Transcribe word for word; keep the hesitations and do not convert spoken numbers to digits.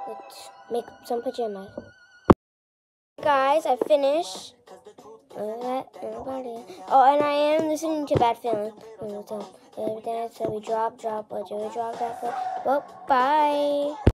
let's make some pajamas. Guys, I finished. Oh, and I am listening to Bad Feeling. So we drop, drop, we drop, drop. Well, bye.